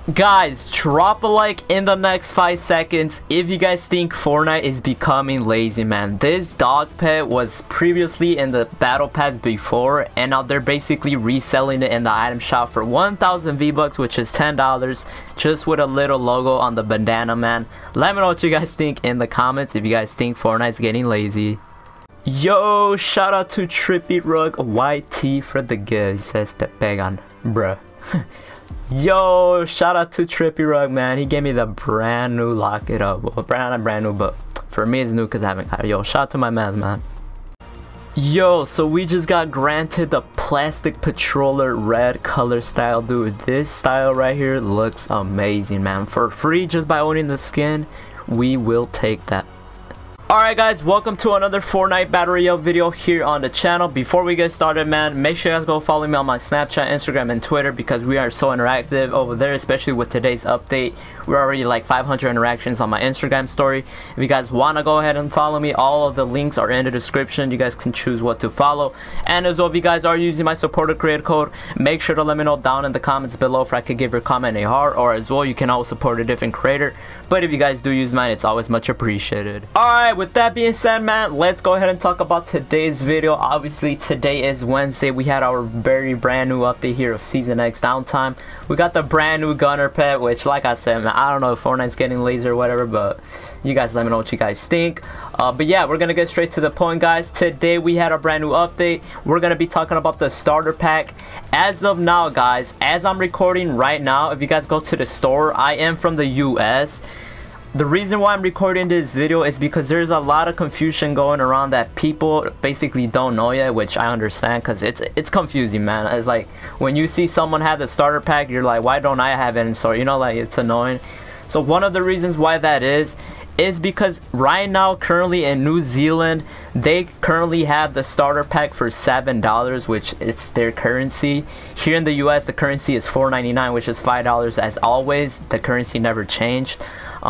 Guys, drop a like in the next 5 seconds if you guys think Fortnite is becoming lazy, man. This dog pet was previously in the battle pass before, and now they're basically reselling it in the item shop for 1,000 V-Bucks, which is $10, just with a little logo on the bandana, man. Let me know what you guys think in the comments if you guys think Fortnite's getting lazy. Yo, shout out to Trippy Rug YT for the gift. He says te pegan, bruh. Yo, shout out to Trippy Rug, man. He gave me the brand new Lock It Up. Well, not brand new, but for me it's new because I haven't got it. Yo, shout out to my man. Yo, so we just got granted the Plastic Patroller red color style, dude. This style right here looks amazing, man. For free, just by owning the skin, we will take that. Alright guys, welcome to another Fortnite Battle Royale video here on the channel. Before we get started, man, make sure you guys go follow me on my Snapchat, Instagram, and Twitter because we are so interactive over there, especially with today's update. We're already like 500 interactions on my Instagram story. If you guys want to go ahead and follow me, all of the links are in the description. You guys can choose what to follow. And as well, if you guys are using my supporter creator code, make sure to let me know down in the comments below if I could give your comment a heart, or as well, you can always support a different creator. But if you guys do use mine, it's always much appreciated. Alright, with that being said, man, let's go ahead and talk about today's video. Obviously, today is Wednesday. We had our very brand new update here of Season X Downtime. We got the brand new Gunner pet, which, like I said, man, I don't know if Fortnite's getting lazy or whatever, but you guys let me know what you guys think. But yeah, we're gonna get straight to the point, guys. Today we had a brand new update. We're gonna be talking about the starter pack. As of now, guys, as I'm recording right now, if you guys go to the store, I am from the US. The reason why I'm recording this video is because there's a lot of confusion going around that people basically don't know yet, which I understand because it's confusing, man. It's like when you see someone have the starter pack, you're like, why don't I have it in store? You know, like, it's annoying. So one of the reasons why that is because right now, currently in New Zealand, they currently have the starter pack for $7, which it's their currency. Here in the US, the currency is $4.99, which is $5 as always. The currency never changed.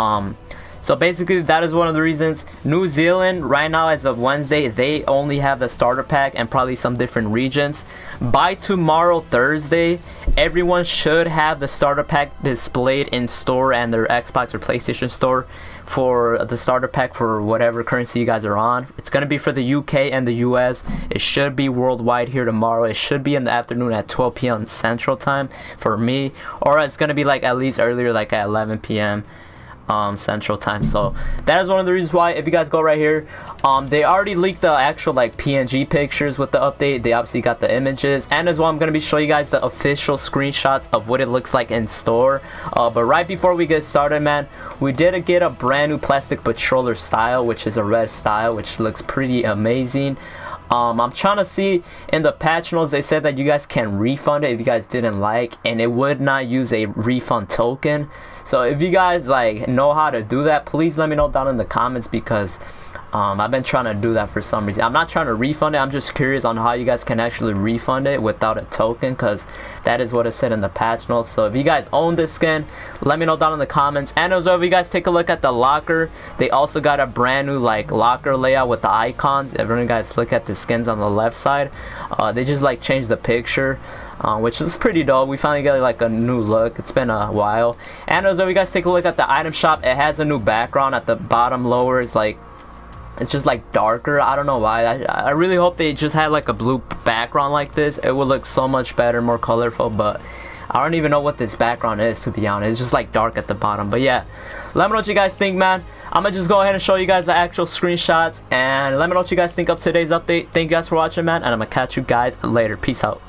So basically that is one of the reasons. New Zealand right now, as of Wednesday, they only have the starter pack and probably some different regions. By tomorrow, Thursday, everyone should have the starter pack displayed in store and their Xbox or PlayStation store for the starter pack for whatever currency you guys are on. It's gonna be for the UK and the US. It should be worldwide here tomorrow. It should be in the afternoon at 12 p.m. Central Time for me, or it's gonna be like at least earlier, like at 11 p.m. Central Time. So that is one of the reasons why. If you guys go right here, they already leaked the actual like PNG pictures with the update. They obviously got the images, and as well, I'm going to be showing you guys the official screenshots of what it looks like in store. But right before we get started, man, we did get a brand new Plastic Patroller style, which is a red style, which looks pretty amazing. I'm trying to see in the patch notes, they said that you guys can refund it if you guys didn't like, and it would not use a refund token. So if you guys like know how to do that, please let me know down in the comments because I've been trying to do that for some reason. I'm not trying to refund it, I'm just curious on how you guys can actually refund it without a token, because that is what it said in the patch notes. So if you guys own this skin, let me know down in the comments. And as well, if you guys take a look at the locker, they also got a brand new like locker layout with the icons. If you guys look at the skins on the left side, they just like changed the picture, which is pretty dope. We finally got like a new look. It's been a while. And as well, you guys take a look at the item shop, it has a new background at the bottom lower. It's like, it's just like darker. I don't know why. I really hope they just had like a blue background like this. It would look so much better, more colorful, but I don't even know what this background is, to be honest. It's just like dark at the bottom. But yeah, let me know what you guys think, man. I'm gonna just go ahead and show you guys the actual screenshots, and let me know what you guys think of today's update. Thank you guys for watching, man, and I'm gonna catch you guys later. Peace out.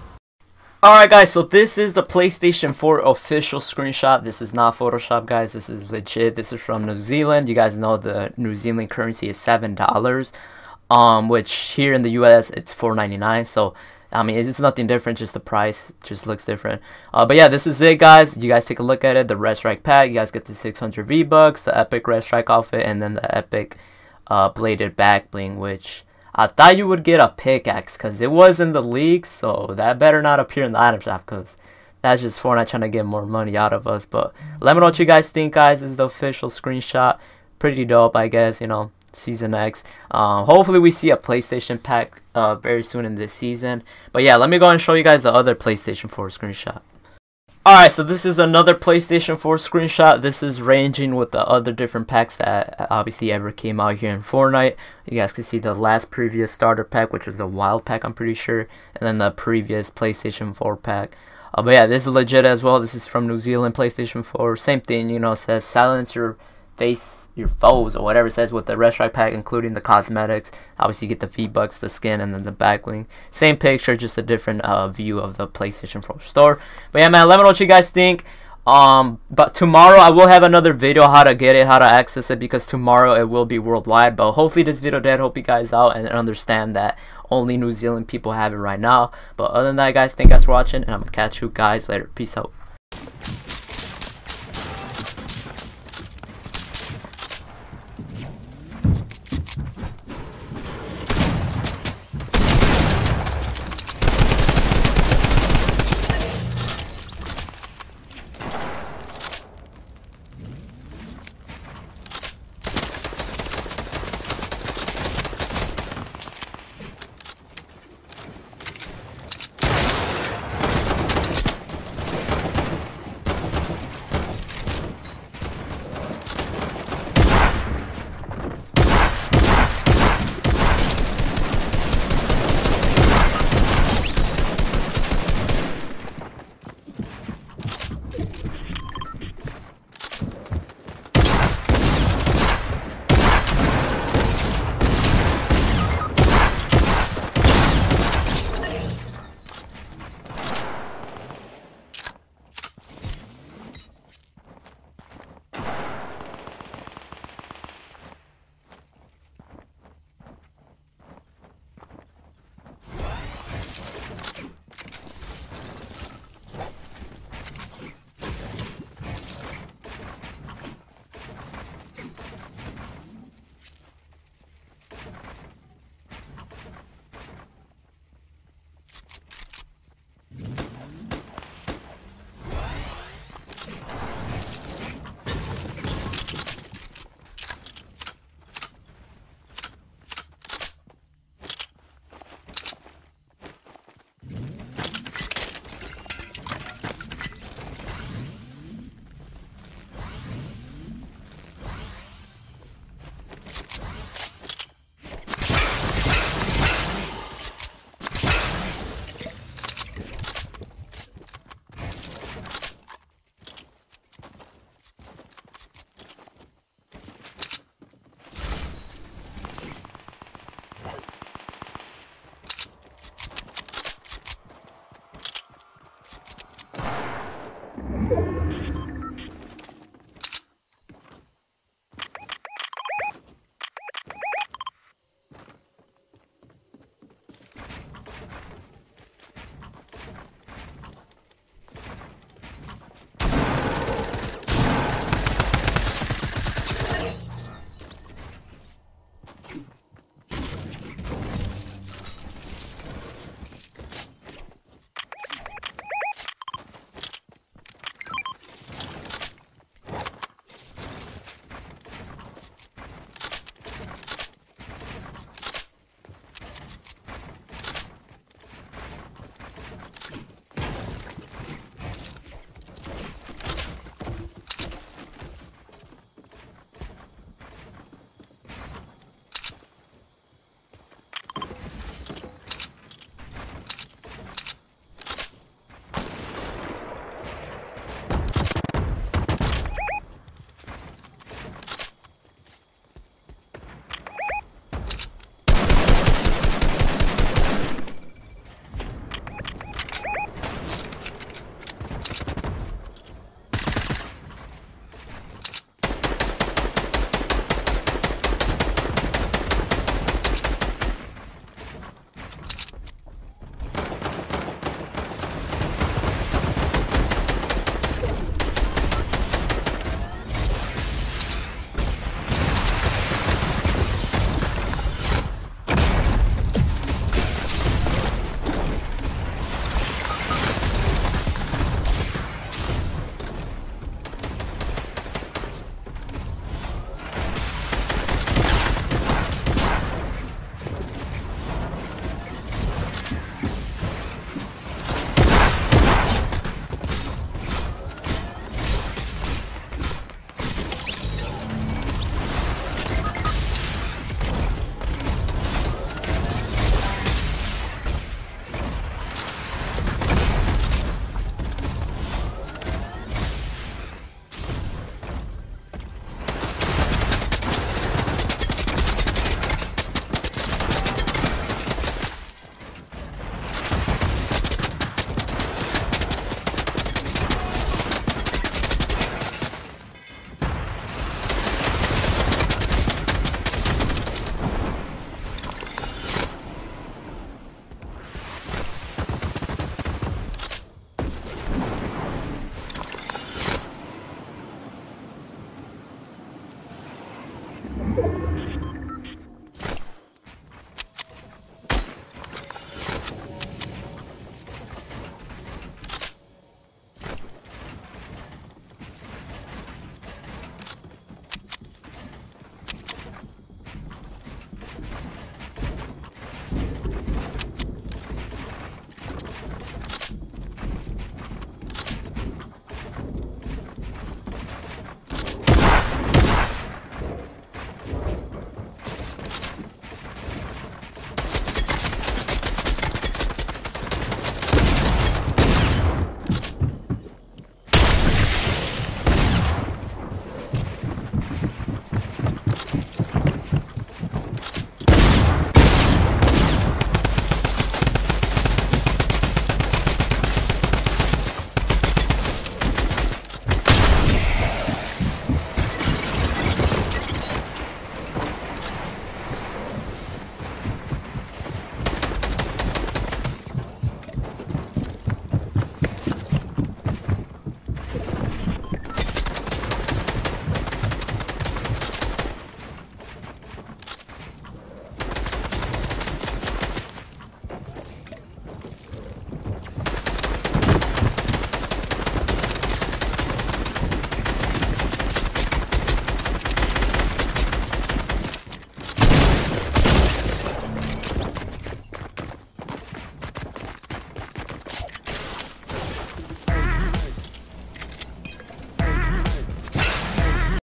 Alright guys, so this is the PlayStation 4 official screenshot. This is not Photoshop, guys. This is legit. This is from New Zealand. You guys know the New Zealand currency is $7, which here in the US it's $4.99. So I mean, it's nothing different, just the price just looks different. But yeah, this is it, guys. You guys take a look at it. The Red Strike pack, you guys get the 600 V-Bucks, the epic Red Strike outfit, and then the epic bladed back bling, which I thought you would get a pickaxe because it was in the league, so that better not appear in the item shop because that's just Fortnite trying to get more money out of us. But let me know what you guys think, guys. This is the official screenshot. Pretty dope, I guess, you know, Season X. Hopefully we see a PlayStation pack very soon in this season. But yeah, let me go and show you guys the other PlayStation 4 screenshot. Alright, so this is another PlayStation 4 screenshot. This is ranging with the other different packs that obviously ever came out here in Fortnite. You guys can see the last previous starter pack, which was the wild pack, I'm pretty sure, and then the previous PlayStation 4 pack. But yeah, this is legit as well. This is from New Zealand PlayStation 4. Same thing, you know, it says silence your foes, or whatever it says, with the Red Strike pack, including the cosmetics. Obviously you get the V-Bucks, the skin, and then the backlink. Same picture, just a different view of the PlayStation 4 store. But yeah, man, let me know what you guys think. But tomorrow I will have another video how to get it, how to access it, because tomorrow it will be worldwide. But hopefully this video did help you guys out and understand that only New Zealand people have it right now. But other than that, guys, thank you guys for watching, and I'm gonna catch you guys later. Peace out.